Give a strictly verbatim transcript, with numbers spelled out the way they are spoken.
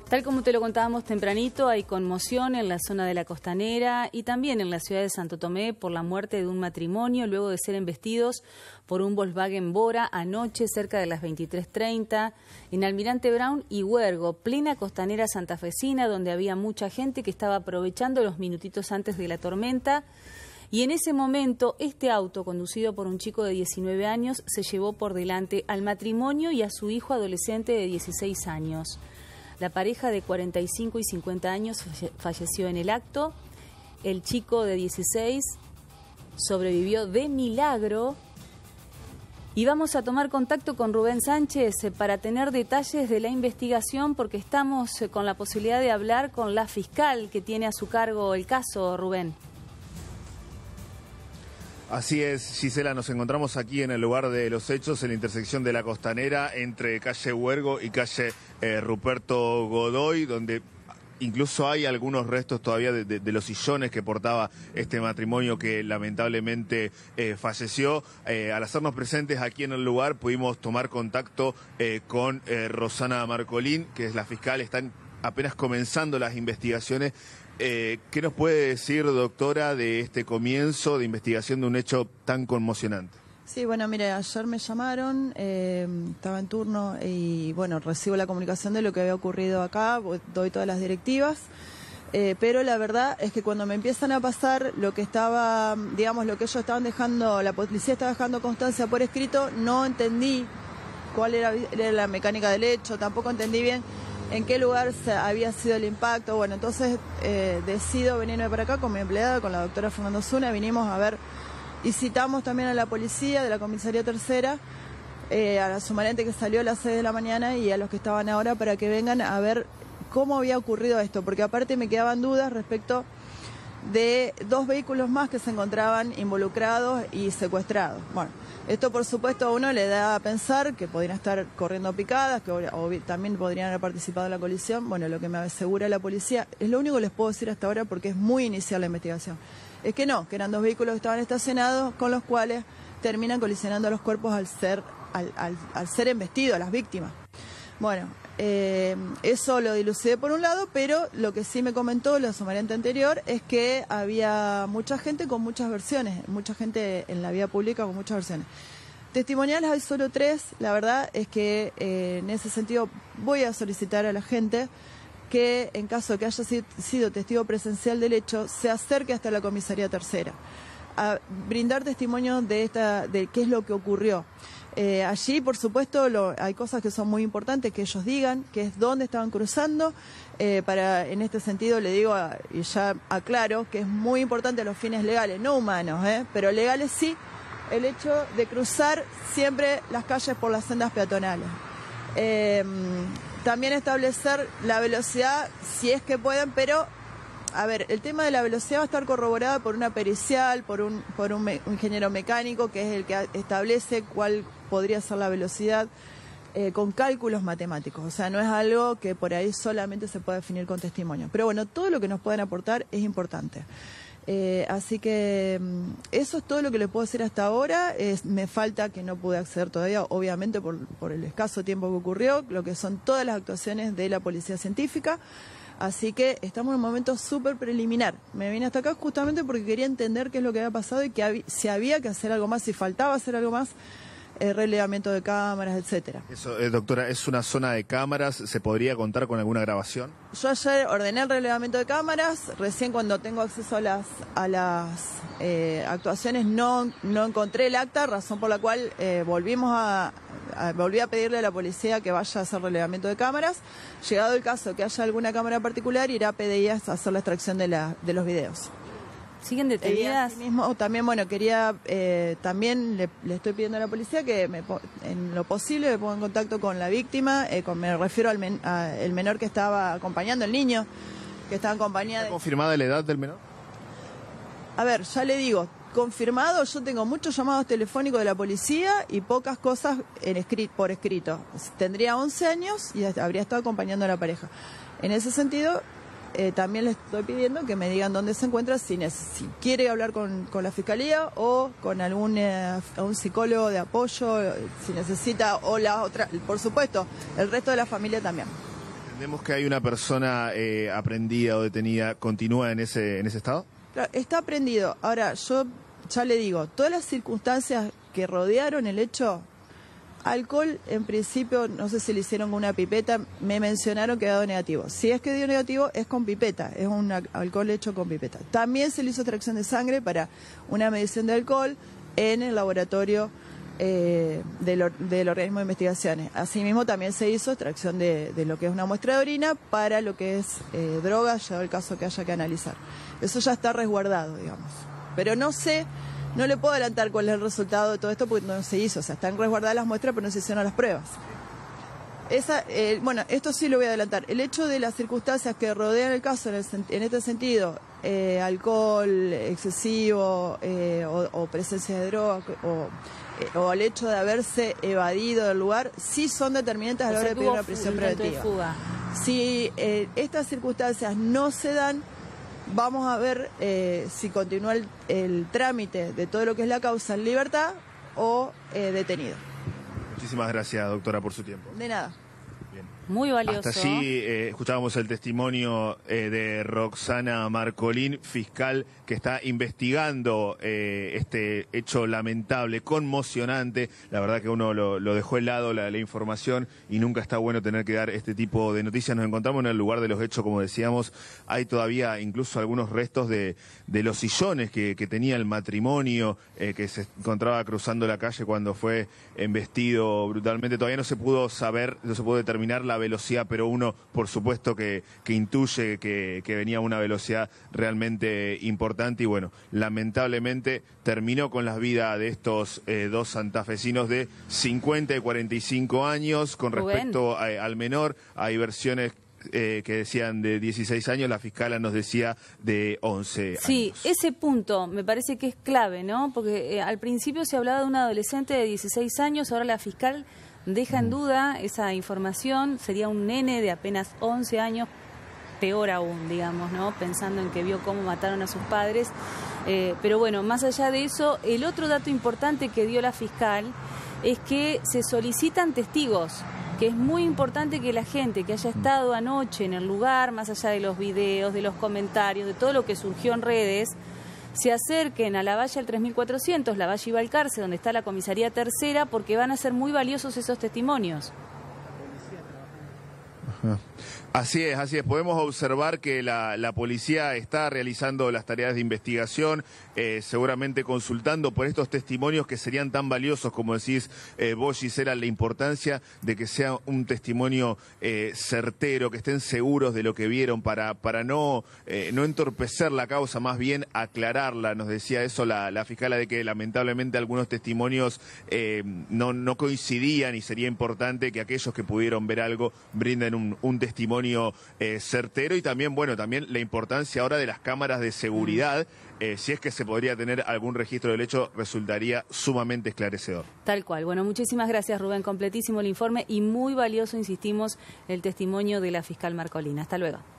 Tal como te lo contábamos tempranito, hay conmoción en la zona de la Costanera y también en la ciudad de Santo Tomé por la muerte de un matrimonio luego de ser embestidos por un Volkswagen Bora anoche cerca de las veintitrés treinta en Almirante Brown y Huergo, plena costanera santafesina, donde había mucha gente que estaba aprovechando los minutitos antes de la tormenta. Y en ese momento, este auto, conducido por un chico de diecinueve años, se llevó por delante al matrimonio y a su hijo adolescente de dieciséis años. La pareja de cuarenta y cinco y cincuenta años falleció en el acto. El chico de dieciséis sobrevivió de milagro. Y vamos a tomar contacto con Rubén Sánchez para tener detalles de la investigación, porque estamos con la posibilidad de hablar con la fiscal que tiene a su cargo el caso. Rubén. Así es, Gisela, nos encontramos aquí en el lugar de los hechos, en la intersección de la Costanera, entre calle Huergo y calle eh, Ruperto Godoy, donde incluso hay algunos restos todavía de, de, de los sillones que portaba este matrimonio que lamentablemente eh, falleció. Eh, al hacernos presentes aquí en el lugar pudimos tomar contacto eh, con eh, Rosana Marcolín, que es la fiscal. Están apenas comenzando las investigaciones. Eh, ¿Qué nos puede decir, doctora, de este comienzo de investigación de un hecho tan conmocionante? Sí, bueno, mire, ayer me llamaron, eh, estaba en turno y, bueno, recibo la comunicación de lo que había ocurrido acá, doy todas las directivas, eh, pero la verdad es que cuando me empiezan a pasar lo que estaba, digamos, lo que ellos estaban dejando, la policía estaba dejando constancia por escrito, no entendí cuál era, era la mecánica del hecho, tampoco entendí bien en qué lugar se había sido el impacto. Bueno, entonces eh, decido venirme para acá con mi empleada, con la doctora Fernando Zuna, vinimos a ver y citamos también a la policía de la comisaría tercera, eh, a la sumarente que salió a las seis de la mañana y a los que estaban ahora para que vengan a ver cómo había ocurrido esto, porque aparte me quedaban dudas respecto de dos vehículos más que se encontraban involucrados y secuestrados. Bueno, esto por supuesto a uno le da a pensar que podrían estar corriendo picadas, que o también podrían haber participado en la colisión. Bueno, lo que me asegura la policía, es lo único que les puedo decir hasta ahora porque es muy inicial la investigación, es que no, que eran dos vehículos que estaban estacionados con los cuales terminan colisionando los cuerpos al ser, al, al, al ser embestidos a las víctimas. Bueno, eh, eso lo dilucidé por un lado, pero lo que sí me comentó la sumarente anterior es que había mucha gente con muchas versiones, mucha gente en la vía pública con muchas versiones. Testimoniales hay solo tres. La verdad es que eh, en ese sentido voy a solicitar a la gente que en caso de que haya sido testigo presencial del hecho, se acerque hasta la comisaría tercera a brindar testimonio de, esta, de qué es lo que ocurrió. Eh, allí, por supuesto, lo, hay cosas que son muy importantes que ellos digan, que es dónde estaban cruzando. Eh, para, en este sentido le digo, a, y ya aclaro, que es muy importante los fines legales, no humanos, ¿eh? pero legales sí, el hecho de cruzar siempre las calles por las sendas peatonales. Eh, también establecer la velocidad, si es que pueden, pero, a ver, el tema de la velocidad va a estar corroborada por una pericial, por un, por un, me, un ingeniero mecánico, que es el que establece cuál podría ser la velocidad, eh, con cálculos matemáticos. O sea, no es algo que por ahí solamente se pueda definir con testimonio. Pero bueno, todo lo que nos pueden aportar es importante. Eh, así que eso es todo lo que le puedo decir hasta ahora. Es, me falta, que no pude acceder todavía, obviamente por, por el escaso tiempo que ocurrió, lo que son todas las actuaciones de la policía científica. Así que estamos en un momento súper preliminar. Me vine hasta acá justamente porque quería entender qué es lo que había pasado y que hab- si había que hacer algo más, si faltaba hacer algo más, eh, relevamiento de cámaras, etcétera. Eso, eh, doctora, ¿es una zona de cámaras? ¿Se podría contar con alguna grabación? Yo ayer ordené el relevamiento de cámaras, recién cuando tengo acceso a las, a las eh, actuaciones no, no encontré el acta, razón por la cual eh, volvimos a, a, volví a pedirle a la policía que vaya a hacer relevamiento de cámaras. Llegado el caso que haya alguna cámara particular, irá a P D I a hacer la extracción de, la, de los videos. ¿Siguen detenidas? Y mismo, también, bueno, quería, eh, también le, le estoy pidiendo a la policía que me, en lo posible me ponga en contacto con la víctima, eh, con, me refiero al men, a el menor que estaba acompañando, el niño que estaba acompañado. ¿Está confirmada la edad del menor? A ver, ya le digo, confirmado, yo tengo muchos llamados telefónicos de la policía y pocas cosas en escrit, por escrito. Tendría once años y habría estado acompañando a la pareja. En ese sentido, Eh, también les estoy pidiendo que me digan dónde se encuentra, si, si quiere hablar con, con la fiscalía o con algún eh, un psicólogo de apoyo, si necesita, o la otra, por supuesto, el resto de la familia también. ¿Entendemos que hay una persona eh, aprendida o detenida, continúa en ese, en ese estado? Claro, está prendido. Ahora, yo ya le digo, todas las circunstancias que rodearon el hecho, alcohol, en principio, no sé si le hicieron con una pipeta, me mencionaron que ha dado negativo. Si es que dio negativo, es con pipeta, es un alcohol hecho con pipeta. También se le hizo extracción de sangre para una medición de alcohol en el laboratorio eh, del, del organismo de investigaciones. Asimismo, también se hizo extracción de, de lo que es una muestra de orina para lo que es eh, droga, ya el caso que haya que analizar. Eso ya está resguardado, digamos. Pero no sé, no le puedo adelantar cuál es el resultado de todo esto porque no se hizo. O sea, están resguardadas las muestras, pero no se hicieron las pruebas. Esa, eh, bueno, esto sí lo voy a adelantar. El hecho de las circunstancias que rodean el caso en, el, en este sentido, eh, alcohol excesivo eh, o, o presencia de droga o, eh, o el hecho de haberse evadido del lugar, sí son determinantes a la hora de pedir una prisión preventiva. Si eh, estas circunstancias no se dan, vamos a ver eh, si continúa el, el trámite de todo lo que es la causa en libertad o eh, detenido. Muchísimas gracias, doctora, por su tiempo. De nada. Bien. Muy valioso. Hasta allí eh, escuchábamos el testimonio eh, de Roxana Marcolín, fiscal que está investigando eh, este hecho lamentable, conmocionante. La verdad que uno lo, lo dejó helado la, la información y nunca está bueno tener que dar este tipo de noticias. Nos encontramos en el lugar de los hechos, como decíamos. Hay todavía incluso algunos restos de, de los sillones que, que tenía el matrimonio, eh, que se encontraba cruzando la calle cuando fue embestido brutalmente. Todavía no se pudo saber, no se pudo determinar la velocidad, pero uno, por supuesto, que, que intuye que, que venía a una velocidad realmente importante. Y bueno, lamentablemente terminó con la vida de estos eh, dos santafesinos de cincuenta y cuarenta y cinco años. Con respecto a, al menor, hay versiones eh, que decían de dieciséis años, la fiscala nos decía de once años. Sí, ese punto me parece que es clave, ¿no? Porque eh, al principio se hablaba de un adolescente de dieciséis años, ahora la fiscal deja en duda esa información, sería un nene de apenas once años, peor aún, digamos, ¿no? Pensando en que vio cómo mataron a sus padres. Eh, pero bueno, más allá de eso, el otro dato importante que dio la fiscal es que se solicitan testigos, que es muy importante que la gente que haya estado anoche en el lugar, más allá de los videos, de los comentarios, de todo lo que surgió en redes, se acerquen a la valla del tres mil cuatrocientos, la valla Ibalcarce, donde está la comisaría tercera, porque van a ser muy valiosos esos testimonios. Ajá. Así es, así es. Podemos observar que la, la policía está realizando las tareas de investigación, eh, seguramente consultando por estos testimonios que serían tan valiosos, como decís eh, vos, Gisela, la importancia de que sea un testimonio eh, certero, que estén seguros de lo que vieron para, para no, eh, no entorpecer la causa, más bien aclararla. Nos decía eso la, la fiscala, de que lamentablemente algunos testimonios eh, no, no coincidían y sería importante que aquellos que pudieron ver algo brinden un, un testimonio Eh, certero. Y también, bueno, también la importancia ahora de las cámaras de seguridad, eh, si es que se podría tener algún registro del hecho, resultaría sumamente esclarecedor. Tal cual. Bueno, muchísimas gracias, Rubén, completísimo el informe y muy valioso, insistimos, el testimonio de la fiscal Marcolín. Hasta luego.